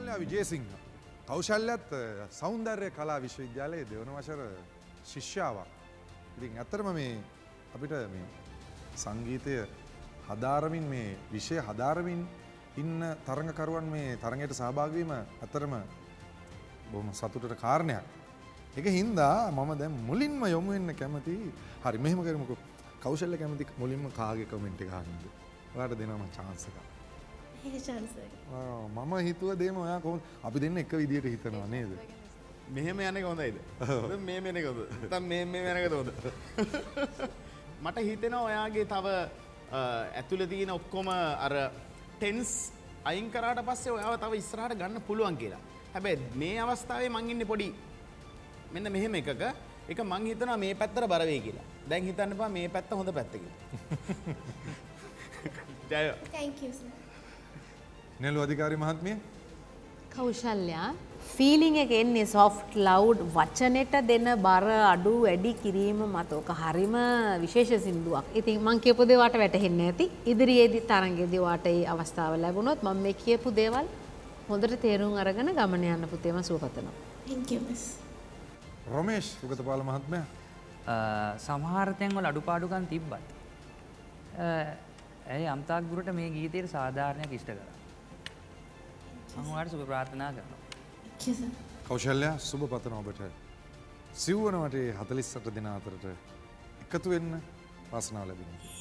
කෞශල්‍යා විජේසිංහ. කෞශල්‍යත් සෞන්දර්ය කලා විශ්වවිද්‍යාලයේ දෙවන වසර ශිෂ්‍යාවක්. ඉතින් ඇත්තටම මේ අපිට මේ සංගීතය හදාරමින් මේ විෂය හදාරමින් ඉන්න තරඟකරුවන් මේ තරඟයට සහභාගී වීම ඇත්තටම බොහොම සතුටට කාරණයක්. ඒක හින්දා මම දැන් මුලින්ම යොමු වෙන්න කැමති. හරි මෙහෙම කරමුකෝ. කෞශල්‍ය කැමති මුලින්ම කාගේ කමෙන්ට් එක අහන්නද? ඔයාලට දෙනවා මම chance එකක්. ඒක chance එක. මම හිතුව දෙම ඔයා කොහොමද අපි දෙන්න එක විදියට හිතනවා නේද? මෙහෙම යන්නේ කොහොඳයිද? මේ මෙන්න කොහොමද? නැත්නම් මේ යන්නේ කොහොමද? මට හිතෙනවා ඔයාගේ තව ඇතුළේ තියෙන ඔක්කොම අර ටෙන්ස් අයින් කරාට පස්සේ ඔයාව තව ඉස්සරහට ගන්න පුළුවන් කියලා. හැබැයි මේ අවස්ථාවේ මං ඉන්නේ පොඩි මෙන්න මෙහෙම එකක. ඒක මං හිතනවා මේ පැත්තට බර වෙයි කියලා. දැන් හිතන්න එපා මේ පැත්ත හොඳ පැත්ත කියලා. ජය. Thank you sir. නෙළු අධිකාරී මහත්මිය කෞශල්‍යා ෆීලිං එක එන්නේ soft loud වචනෙට දෙන බර අඩු වැඩි කිරීම මත ඔක හරිම විශේෂ සින්දුවක්. ඉතින් මම කියපු දේ වාට වැටහෙන්නේ නැති. ඉදිරියේදී තරංගෙදී වාට ඒ අවස්ථාව ලැබුණොත් මම මේ කියපු දේවල් හොඳට තේරුම් අරගෙන ගමන යන්න පුතේ මම සුවපතනවා. Thank you miss. Romesh Sugathapala මහත්මයා සමහර තැන්වල අඩුපාඩුකම් තිබ්බත් ඇයි අම්තාක් දුරට මේ ගීතයේ සාධාරණයක් ඉෂ්ට කරා. මම ඔයාලට සුබ ප්‍රාර්ථනා කරනවා. Thank you sir. කෞශල්‍ය සුබ පතන ඔබට සිව්වන වටේ 48 දෙනා අතරට එකතු වෙන්න වාසනාව ලැබෙනවා.